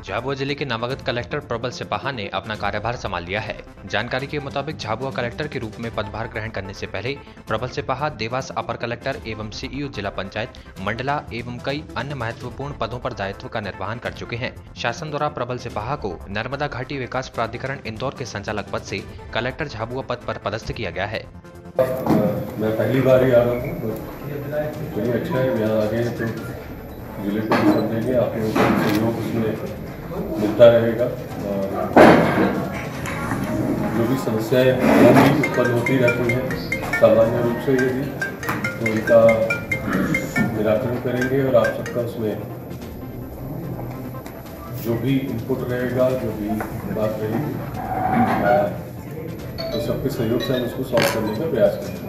झाबुआ जिले के नवागत कलेक्टर प्रबल सिपाहा ने अपना कार्यभार संभाल लिया है। जानकारी के मुताबिक झाबुआ कलेक्टर के रूप में पदभार ग्रहण करने से पहले प्रबल सिपाहा देवास अपर कलेक्टर एवं सीईओ जिला पंचायत मंडला एवं कई अन्य महत्वपूर्ण पदों पर दायित्व का निर्वहन कर चुके हैं। शासन द्वारा प्रबल सिपाहा को नर्मदा घाटी विकास प्राधिकरण इंदौर के संचालक पद से कलेक्टर झाबुआ पद पर पदस्थ किया गया है। मैं पहली बार ही आ रहा हूँ, तो अच्छा है। यहाँ आगे तो जिले को भी समझेंगे, आप लोगों का सहयोग उसमें मिलता रहेगा और जो भी समस्याएं होंगी उत्पन्न होती रहती हैं सामान्य रूप से, यदि तो उनका निराकरण करेंगे और आप सबका उसमें जो भी इनपुट रहेगा, जो भी बात रहेगी, तो सबके सहयोग से हम उसको सॉल्व करने का प्रयास करेंगे।